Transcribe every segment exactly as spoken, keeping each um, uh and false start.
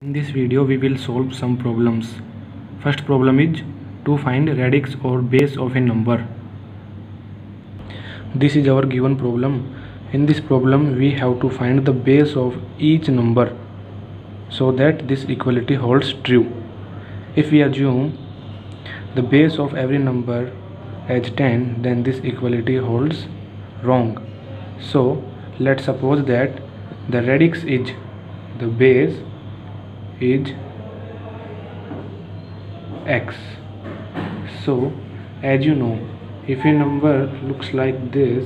In this video we will solve some problems. First problem is to find radix or base of a number. This is our given problem. In this problem we have to find the base of each number so that this equality holds true. If we assume the base of every number as ten, then this equality holds wrong. So let's suppose that the radix is the base is x. So as you know, if a number looks like this,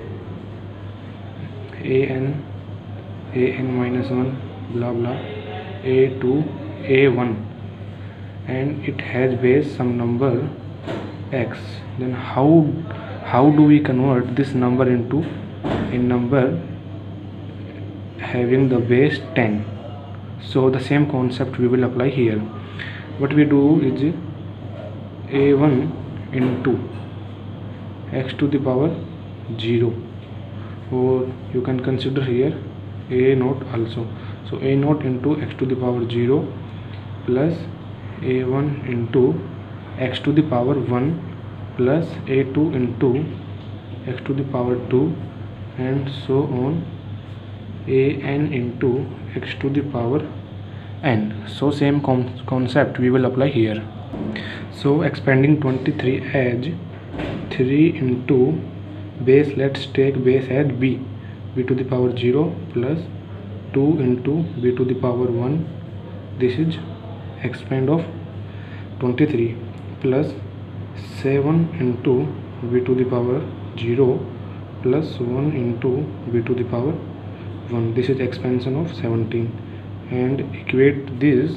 a n, a n minus one, blah blah, a two, a one, and it has base some number x, then how how do we convert this number into a number having the base ten? So the same concept we will apply here. What we do is a one into x to the power zero, or you can consider here a naught also. So a naught into x to the power zero plus a one into x to the power one plus a two into x to the power two, and so on, a n into x to the power n. So same concept we will apply here. So expanding twenty-three as three into base, let's take base as b, b to the power zero plus two into b to the power one. This is expand of twenty-three plus seven into b to the power zero plus one into b to the power one. This is expansion of seventeen, and equate this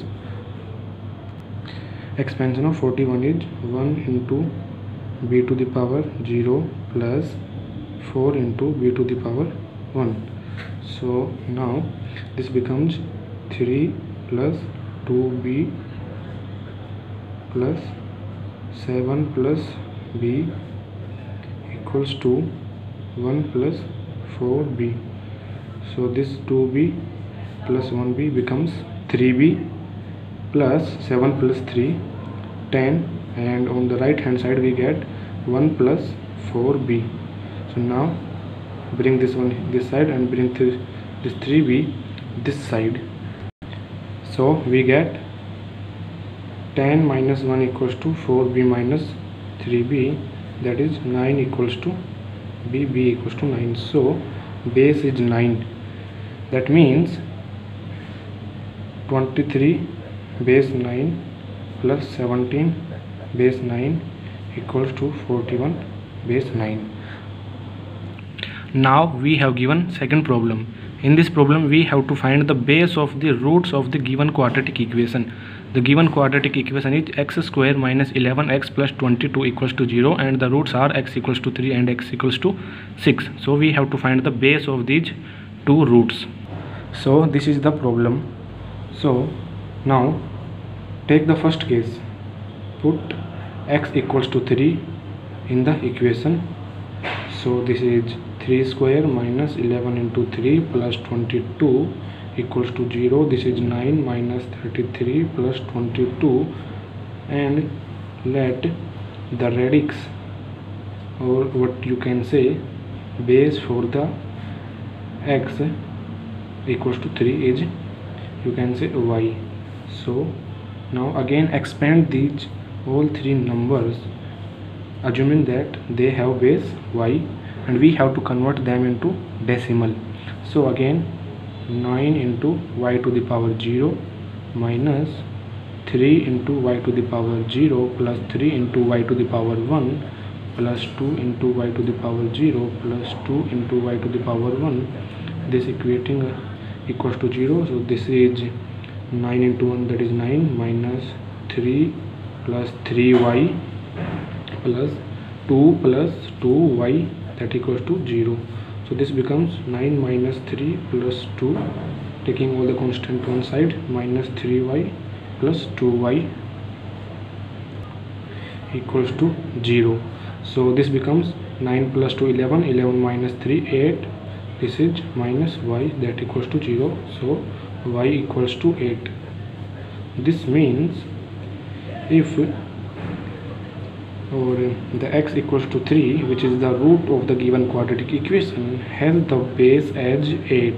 expansion of forty-one is one into b to the power zero plus four into b to the power one. So now this becomes three plus two b plus seven plus b equals to one plus four b. So this two b plus one b becomes three b plus seven plus three, ten, and on the right hand side we get one plus four b. So now bring this one this side and bring th this three b this side. So we get ten minus one equals to four b minus three b, that is nine equals to b, b equals to nine. So base is nine. That means twenty-three base nine plus seventeen base nine equals to forty-one base nine. Now we have given second problem. In this problem we have to find the base of the roots of the given quadratic equation. The given quadratic equation is x square minus eleven x plus twenty-two equals to zero, and the roots are x equals to three and x equals to six. So we have to find the base of these two roots. So this is the problem. So now take the first case, put x equals to three in the equation. So this is three square minus eleven into three plus twenty-two equals to zero. This is nine minus thirty-three plus twenty-two, and let the radix, or what you can say base for the x equals to three is, you can say y. So now again expand these all three numbers assuming that they have base y, and we have to convert them into decimal. So again nine into y to the power zero minus three into y to the power zero plus three into y to the power one plus two into y to the power zero plus two into y to the power one. This equating uh, equals to zero. So this is nine into one, that is nine, minus three plus three y plus two plus two y, that equals to zero. So this becomes nine minus three plus two, taking all the constant to one side, minus three y plus two y equals to zero. So this becomes nine plus two, eleven, eleven minus three, eight. This is minus y, that equals to zero. So y equals to eight. This means if or the x equals to three, which is the root of the given quadratic equation, has the base as eight,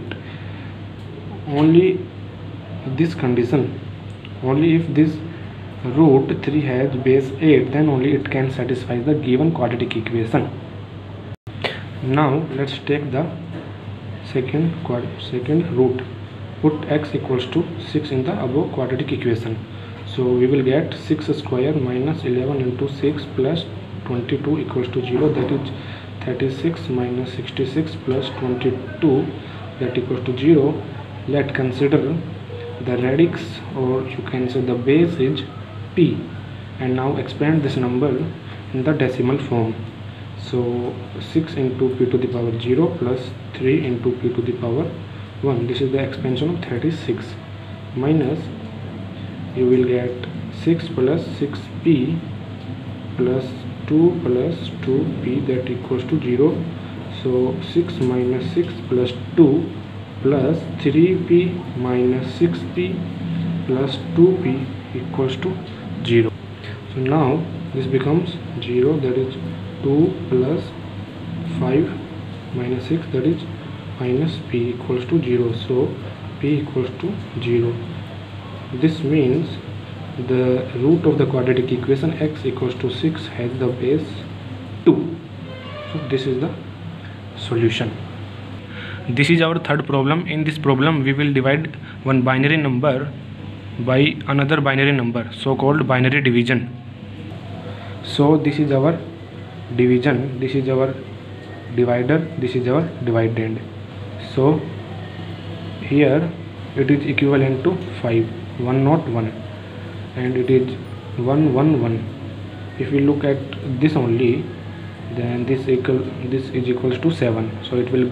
only this condition, only if this root three has base eight, then only it can satisfy the given quadratic equation. Now let's take the second quad second root. Put x equals to six in the above quadratic equation. So we will get six square minus eleven into six plus twenty-two equals to zero, that is thirty-six minus sixty-six plus twenty-two, that equals to zero. Let's consider the radix, or you can say the base is p, and now expand this number in the decimal form. So six into p to the power zero plus three into p to the power one, this is the expansion of thirty-six, minus you will get six plus six p plus two plus two p, that equals to zero. So six minus six plus two plus three p minus six p plus two p equals to zero. So now this becomes zero, that is two plus five minus six, that is minus p equals to zero. So p equals to zero. This means the root of the quadratic equation x equals to six has the base two. So this is the solution. This is our third problem. In this problem we will divide one binary number by another binary number, so called binary division. So this is our division, this is our divider, this is our dividend. So here it is equivalent to five, one not one, and it is one one one. If we look at this only, then this equal this is equals to seven, so it will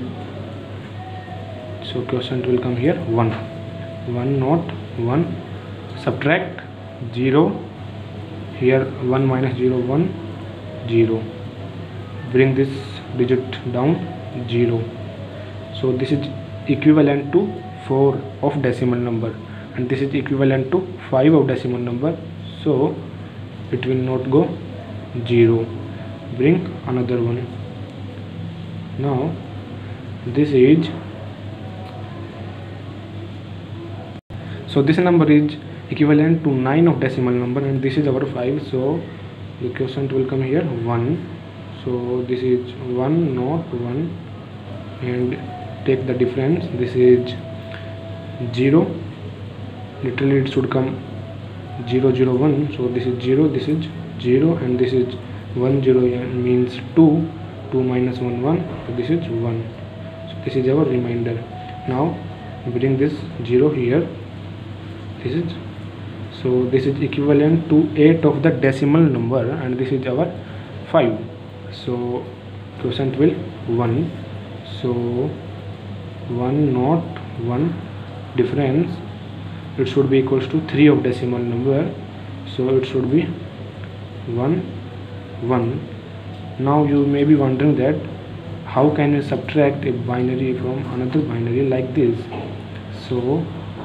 so quotient will come here one, one not one. Subtract zero, here one minus zero, one, zero. Bring this digit down, zero. So this is equivalent to four of decimal number, and this is equivalent to five of decimal number, so it will not go zero. Bring another one. Now this is, so this number is equivalent to nine of decimal number, and this is our five, so the quotient will come here one. So this is one not one, and take the difference, this is zero, literally it should come zero zero one. So this is zero, this is zero, and this is one, zero means two, two minus one, one, so this is one. So this is our remainder. Now bring this zero here, this is, so this is equivalent to eight of the decimal number, and this is our five, so quotient will one. So one not one, difference it should be equals to three of decimal number, so it should be one one. Now you may be wondering that how can we subtract a binary from another binary like this. So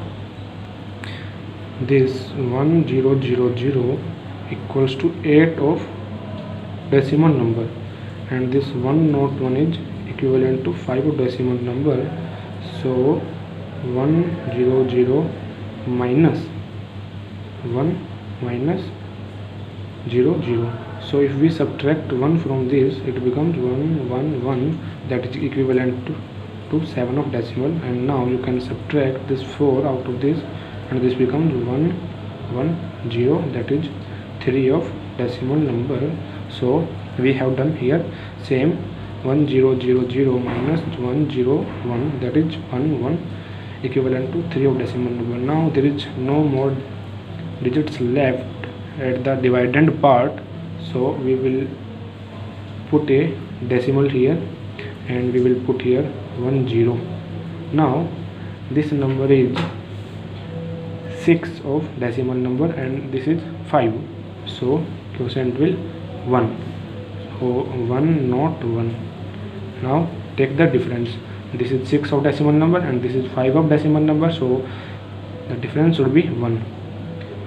this one zero zero zero equals to eight of decimal number, and this one not one is equivalent to five of decimal number. So one zero zero minus one minus zero zero. So if we subtract one from this, it becomes one one one, that is equivalent to, to seven of decimal. And now you can subtract this four out of this, and this becomes one one zero, that is three of decimal number. So we have done here same, one zero zero zero minus one zero one, that is one one, equivalent to three of decimal number. Now there is no more digits left at the dividend part, so we will put a decimal here, and we will put here one zero. Now this number is six of decimal number, and this is five, so quotient will one. So one not one. Now take the difference, this is six of decimal number and this is five of decimal number, so the difference should be one.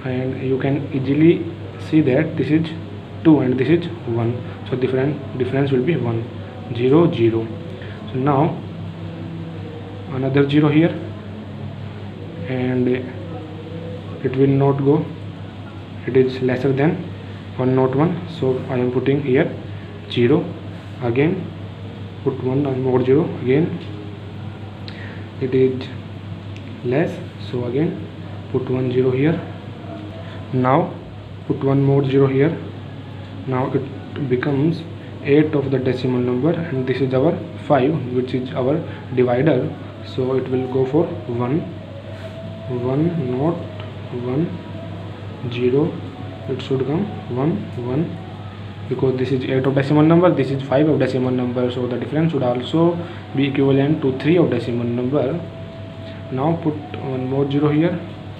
and you can easily see that this is two and this is one, so different difference will be one, zero, zero. So now another zero here, and it will not go, it is lesser than one, not one, so I am putting here zero. Again put one more zero, again it is less, so again put one zero here. Now put one more zero here. Now it becomes eight of the decimal number, and this is our five, which is our divider, so it will go for one, one, not one, zero, it should come one, one, because this is eight of decimal number, this is five of decimal number, so the difference should also be equivalent to three of decimal number. Now put one more zero here,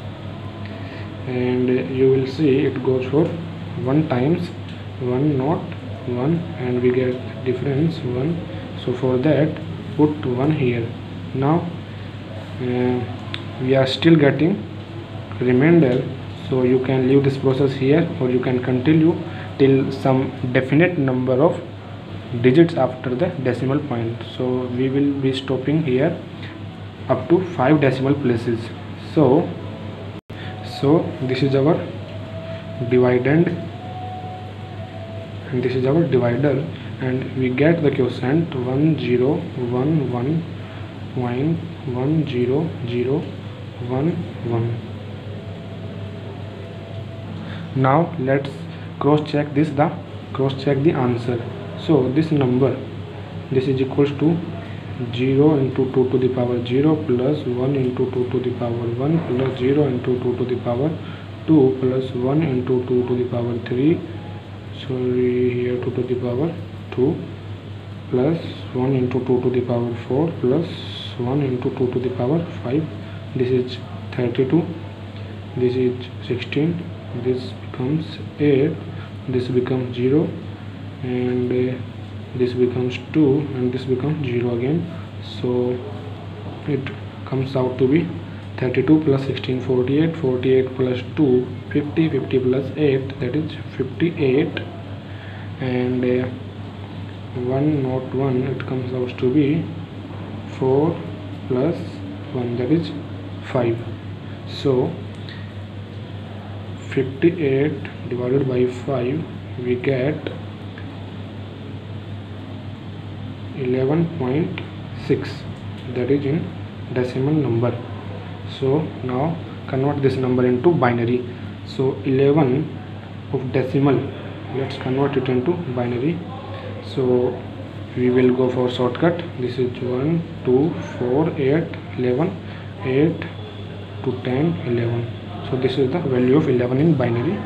and you will see it goes for one times one, not one, and we get difference one, so for that put one here. Now uh, we are still getting remainder, so you can leave this process here, or you can continue till some definite number of digits after the decimal point. So we will be stopping here up to five decimal places. So so this is our dividend and this is our divider, and we get the quotient one zero one one point one zero zero one one. Now let's cross check this, the cross check the answer. So this number, this is equals to zero into two to the power zero plus one into two to the power one plus zero into two to the power two plus one into two to the power three, sorry here two to the power two plus one into two to the power four plus one into two to the power five. This is thirty-two, this is sixteen, this becomes eight, this becomes zero, and uh, this becomes two, and this becomes zero again. So it comes out to be thirty-two plus sixteen, forty-eight, forty-eight plus two, fifty, fifty plus eight, that is fifty-eight, and uh, one, not one, it comes out to be four plus one, that is five. So fifty-eight divided by five, we get eleven point six, that is in decimal number. So now convert this number into binary. So eleven of decimal, let's convert it into binary. So we will go for shortcut. This is one, two, four, eight, eleven, eight to ten, eleven. So this is the value of eleven in binary.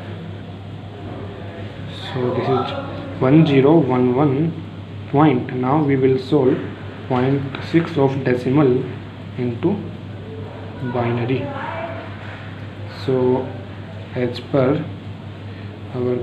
So this is one zero one one point. Now we will solve zero point six of decimal into binary. So as per our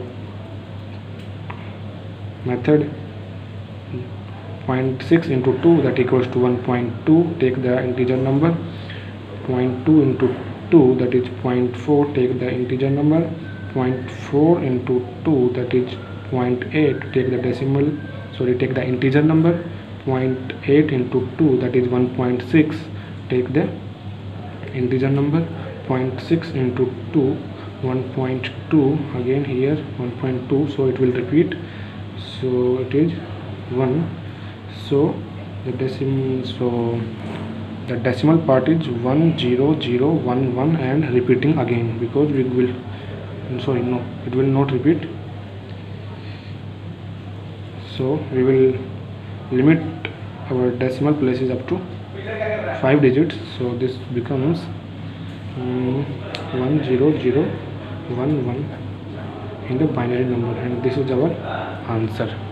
method, zero point six into two, that equals to one point two, take the integer number. Zero point two into two, that is zero point four, take the integer number. Zero point four into two, that is zero point eight, take the decimal, sorry take the integer number. Zero point eight into two, that is one point six, take the integer number. Zero point six into two, one point two, again here one point two, so it will repeat, so it is one. So the decimal, so the decimal part is one zero zero one one, and repeating again, because we will, sorry no, it will not repeat. So we will limit our decimal places up to five digits. So this becomes um, one zero zero one one in the binary number, and this is our answer.